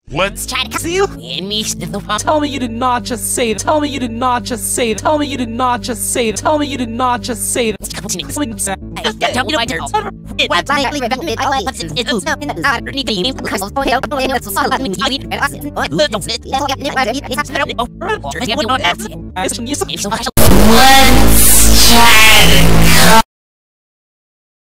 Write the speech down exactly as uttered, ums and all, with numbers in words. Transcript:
Let's try to see you in me. Tell me you did not just say it. Tell me you did not just say it. Tell me you did not just say it. Tell me you did not just say it. Tell me my turn. Let's try to